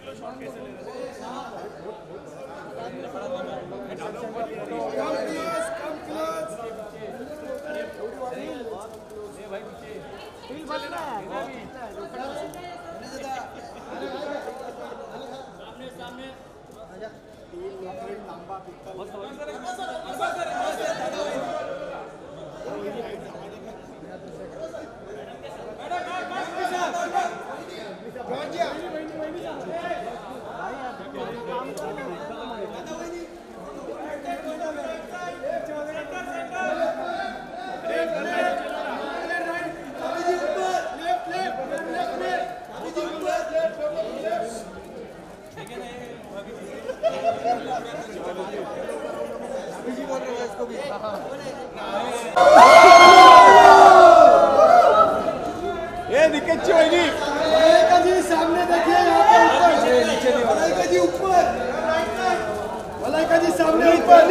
ये निकच्ची वहिनी मलाइका जी सामने देखिए, यहाँ पे ऊपर मलाइका जी ऊपर, मलाइका जी सामने ऊपर,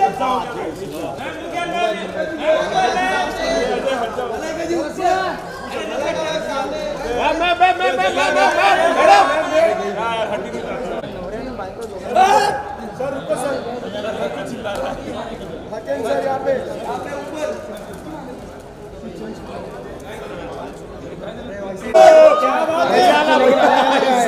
मलाइका जी ऊपर, सर ऊपर सर हकेम सर यहाँ पे ऊपर क्या बात है।